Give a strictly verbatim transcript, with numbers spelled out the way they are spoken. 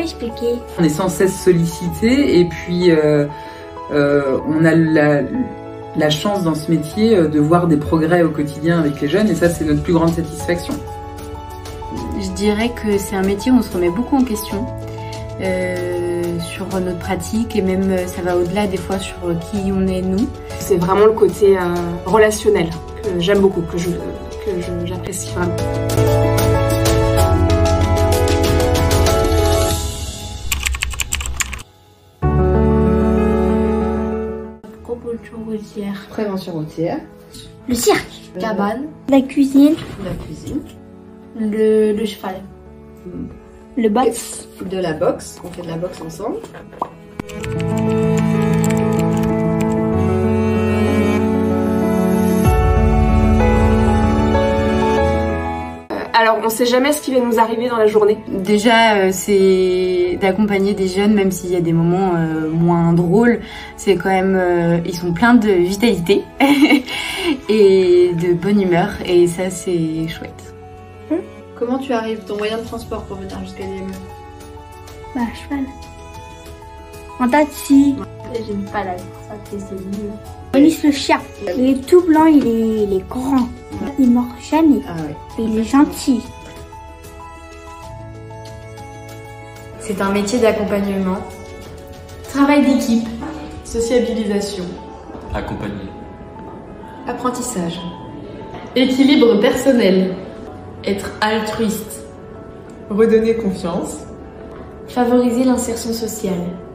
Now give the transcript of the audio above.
expliquer. On est sans cesse sollicité et puis euh, euh, on a la, la chance dans ce métier de voir des progrès au quotidien avec les jeunes et ça c'est notre plus grande satisfaction. Je dirais que c'est un métier où on se remet beaucoup en question euh, sur notre pratique et même ça va au-delà des fois sur qui on est nous. C'est vraiment le côté euh, relationnel que j'aime beaucoup, que je, que je, j'apprécie vraiment. Propulsion routière. Prévention routière. Le cirque. Le... Cabane. La cuisine. La cuisine. Le, le cheval. Hmm. Le boxe. De la boxe. On fait de la boxe ensemble. Alors, on ne sait jamais ce qui va nous arriver dans la journée. Déjà, euh, c'est d'accompagner des jeunes, même s'il y a des moments euh, moins drôles. C'est quand même, euh, ils sont pleins de vitalité et de bonne humeur, et ça, c'est chouette. Hum. Comment tu arrives, ton moyen de transport pour venir jusqu'à l'I M E? Bah, cheval. En taxi. J'aime pas la course à pied, c'est mieux. Denis le chien. Il est tout blanc, il est, il est grand. Il mord jamais. Ah ouais. Et il est gentil. C'est un métier d'accompagnement. Travail d'équipe. Sociabilisation. Accompagner. Apprentissage. Équilibre personnel. Être altruiste. Redonner confiance. Favoriser l'insertion sociale.